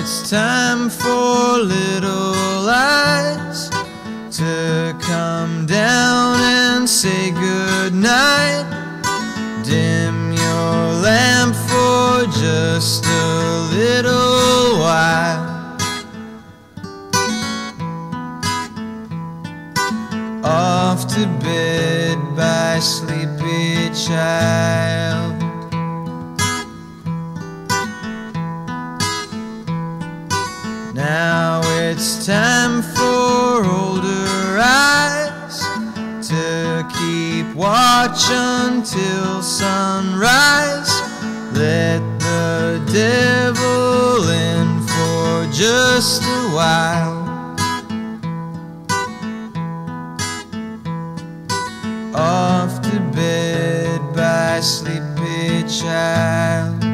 it's time for little eyes to come down and say goodnight. Dim your lamp for just a little while. Off to bed by sleepy child. Now it's time for older eyes to keep watch until sunrise. Let the devil in for just a while. Off to bed by sleepy child.